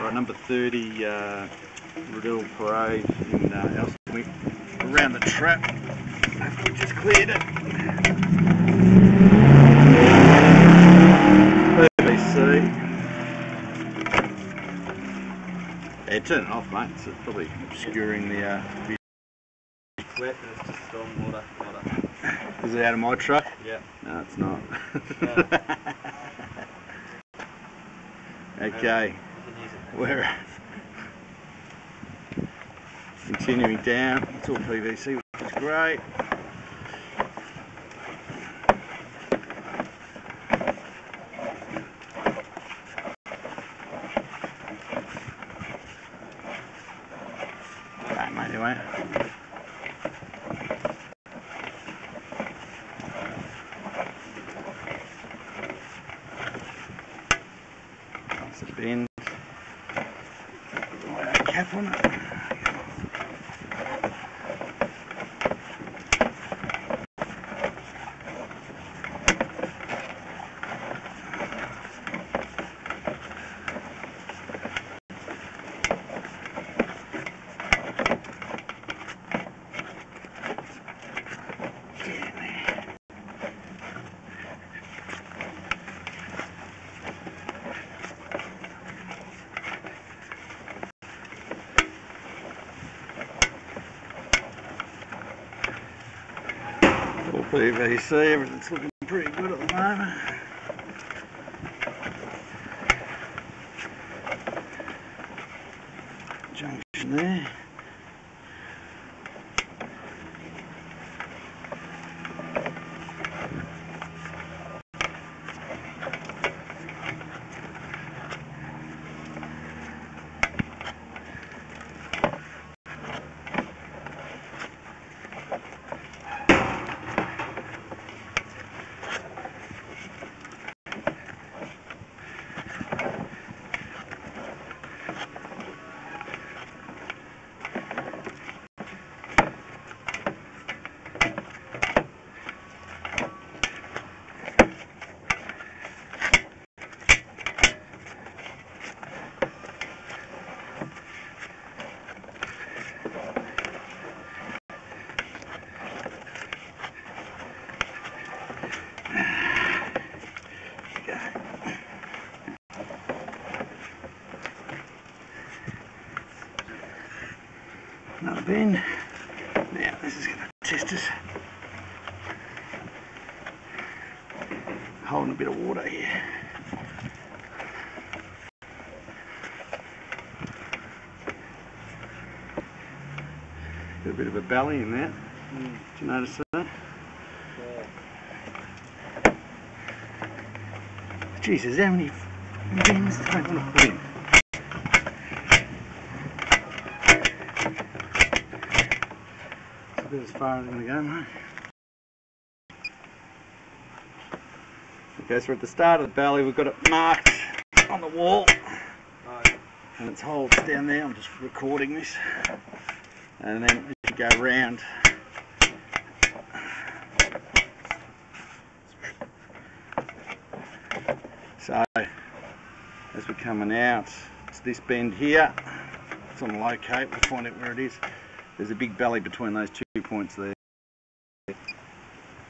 Number 30, Riddle Parade in Elswick. Around the trap, we just cleared it. BBC. Yeah, turn it off, mate. It's probably obscuring the view. Wet, it's just storm water. Is it out of my truck? Yeah. No, it's not. Yeah. Okay, we're continuing down. It's all PVC, which is great. Right, mate, anyway. That's a bend. Cap on it. All PVC, everything's looking pretty good at the moment. Junction there. Another bend. Now this is going to test us. Holding a bit of water here. Got a bit of a belly in there. Did you notice that? Yeah. Jesus, how many bends do I want to put in? It's a bit as far as I'm going to go, mate. Okay, so we're at the start of the belly. We've got it marked on the wall. Right. And its holes down there. I'm just recording this. And then as you go round, so as we're coming out, it's this bend here. It's on locate, we'll find out where it is. There's a big belly between those 2 points there.